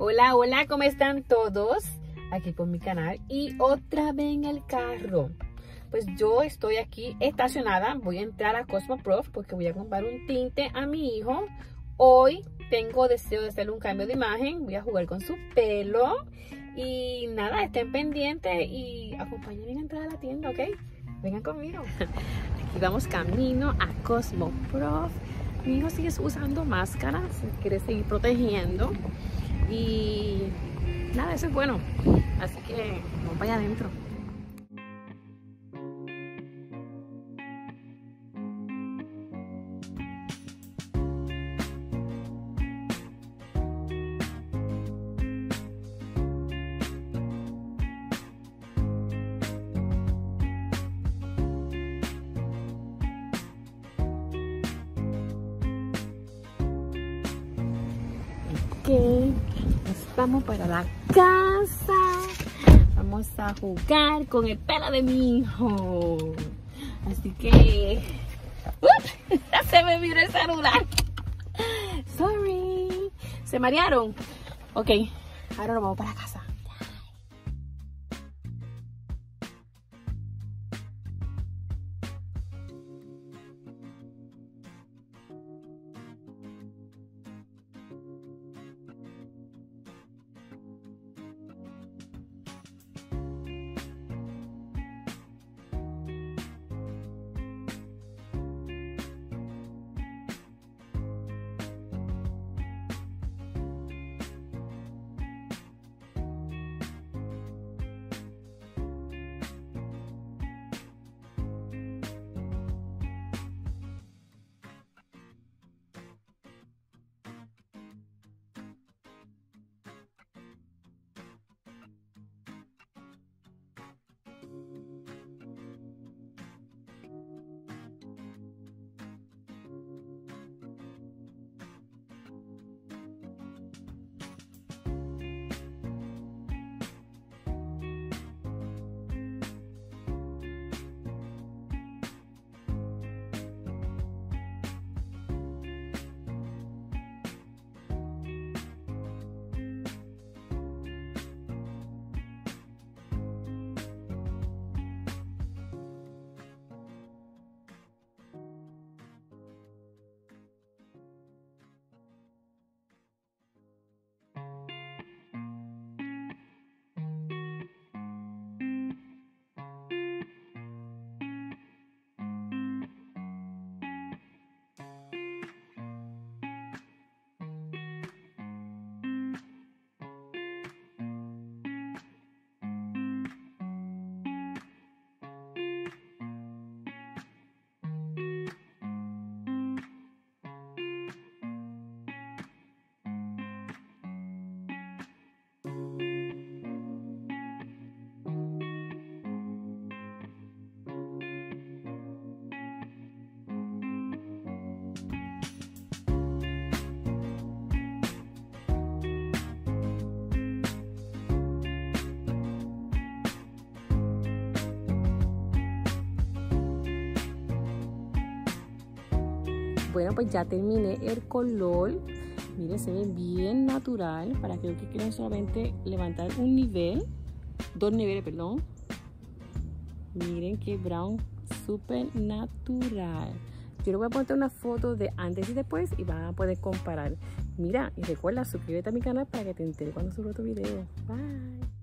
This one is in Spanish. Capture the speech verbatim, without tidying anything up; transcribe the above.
Hola, hola, ¿cómo están todos? Aquí por mi canal y otra vez en el carro. Pues yo estoy aquí estacionada, voy a entrar a Cosmoprof porque voy a comprar un tinte a mi hijo. Hoy tengo deseo de hacerle un cambio de imagen, voy a jugar con su pelo. Y nada, estén pendientes y acompáñenme a entrar a la tienda, ¿ok? Vengan conmigo. Aquí vamos camino a Cosmoprof. Mi hijo sigue usando máscara, se quiere seguir protegiendo. Y nada, eso es bueno. Así que vamos para allá adentro. Ok, nos vamos para la casa. Vamos a jugar con el pelo de mi hijo. Así que ¡uh! Se me viró el celular. Sorry. ¿Se marearon? Ok, ahora nos vamos para la casa. Bueno, pues ya terminé el color. Miren, se ve bien natural. Para aquellos que quieren solamente levantar un nivel, dos niveles, perdón. Miren qué brown, súper natural. Yo les voy a poner una foto de antes y después y van a poder comparar. Mira, y recuerda, suscríbete a mi canal para que te entere cuando suba otro video. Bye.